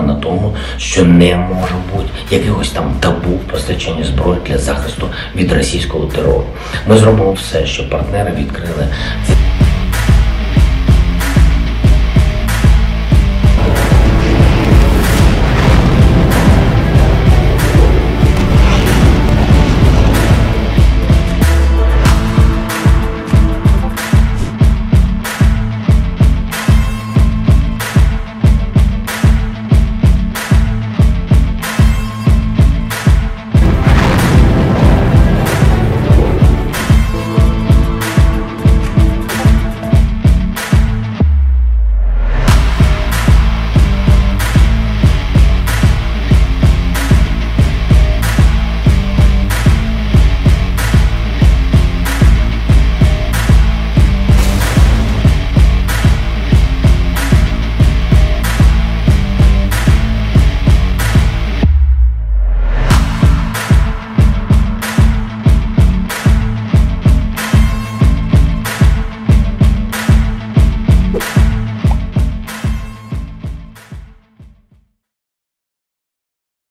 на тому, що не може бути якихось там табу в постачанні зброї для захисту від російського терору. Ми зробимо все, щоб партнери відкрили